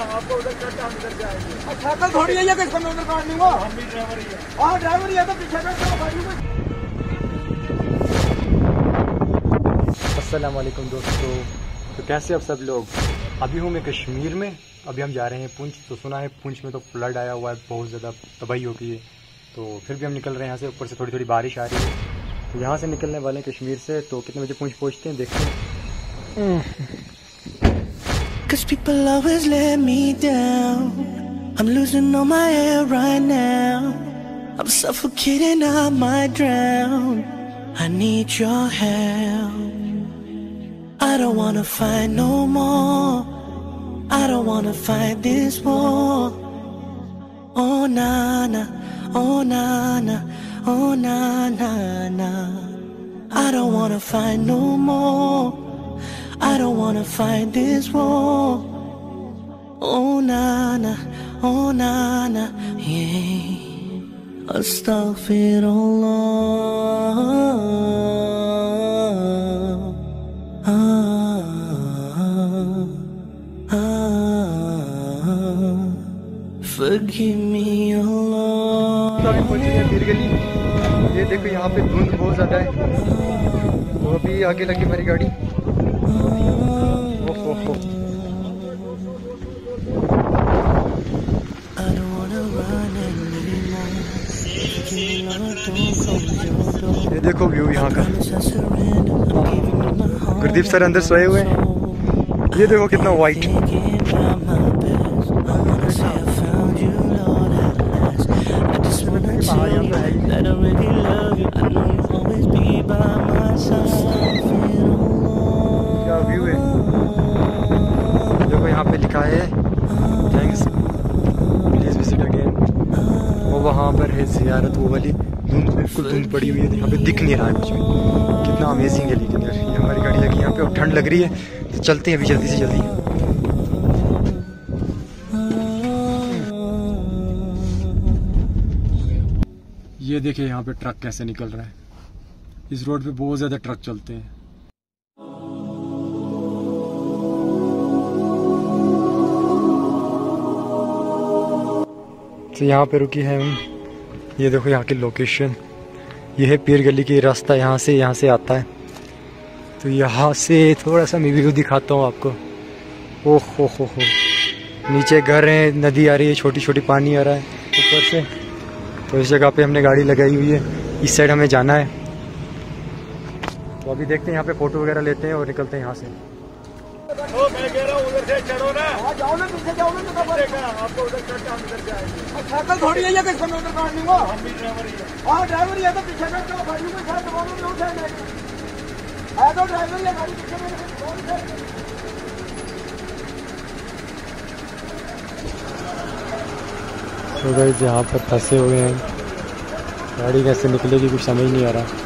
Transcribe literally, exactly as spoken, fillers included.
आपको उधर कट हम इधर जाएंगे। अच्छा कल थोड़ी है किसको मैं उधर काट लूंगा। हम भी ड्राइवर ही है। हाँ ड्राइवर ही है तो पीछे कर दो गाड़ी में। अस्सलाम वालेकुम दोस्तों, तो कैसे अब सब लोग। अभी हूँ मैं कश्मीर में, अभी हम जा रहे हैं पुंछ। तो सुना है पुंछ में तो फ्लड आया हुआ है, बहुत ज़्यादा तबाही हो गई है। तो फिर भी हम निकल रहे हैं यहाँ से, ऊपर से थोड़ी थोड़ी बारिश आ रही है। तो यहाँ से निकलने वाले हैं कश्मीर से। तो कितने बजे पुंछ पहुँचते हैं देखते हैं। Cause people always let me down. I'm losing all my air right now. I'm suffocating, I might drown. I need your help. I don't wanna fight no more. I don't wanna fight this war. Oh na na, oh na na, oh na na na. I don't wanna fight no more. I don't wanna fight this war. Oh na na, oh na na, yeah. Astaghfirullah. Ah, ah, ah. Forgive me, Allah. अभी पहुँच गए हैं पीर गली। ये देखो यहाँ पे धुंध बहुत ज़्यादा है। तो अभी आगे लगी हमारी गाड़ी। ओह ओह ओह। ये देखो व्यू यहाँ का। गुरदीप सर अंदर सोए हुए हैं। ये देखो कितना वाइट। क्या व्यू है। देखो यहाँ पे लिखा है थैंक्स प्लीज विजिट अगेन। वो वहाँ पर है जियारत, वो वाली धुंध, बिल्कुल धुंध पड़ी हुई है, यहाँ पे दिख नहीं रहा है कुछ भी। कितना अमेजिंग है। लेकिन यार ये हमारी गाड़ी लगी यहाँ पे और ठंड लग रही है, तो चलते हैं अभी जल्दी से जल्दी। ये देखिए यहाँ पे ट्रक कैसे निकल रहा है। इस रोड पे बहुत ज़्यादा ट्रक चलते हैं। तो यहाँ पे रुकी है हम। ये देखो यहाँ की लोकेशन। ये है पीर गली की रास्ता, यहाँ से यहाँ से आता है। तो यहाँ से थोड़ा सा मैं व्यू दिखाता हूँ आपको। ओह हो हो हो, नीचे घर है, नदी आ रही है, छोटी छोटी पानी आ रहा है ऊपर से। तो इस जगह पे हमने गाड़ी लगाई हुई है, इस साइड हमें जाना है। तो अभी देखते हैं, यहाँ पे फोटो वगैरह लेते हैं और निकलते हैं यहाँ से। ओ मैं कह रहा हूँ उधर से चढ़ो ना। हाँ जाओ ना, पीछे जाओ ना। आपको उधर कट हम इधर जाएंगे। अच्छा कल थोड़ी है किसको मैं उधर काट लूंगा। हम भी ड्राइवर ही है। हाँ ड्राइवर ही है तो पीछे कर दो गाड़ी में। शायद दोनों में उठाएंगे। है तो ड्राइवर ही है, गाड़ी पीछे में। तो गाइस यहाँ पर फंसे हुए हैं, गाड़ी कैसे निकलेगी कुछ समझ नहीं आ रहा।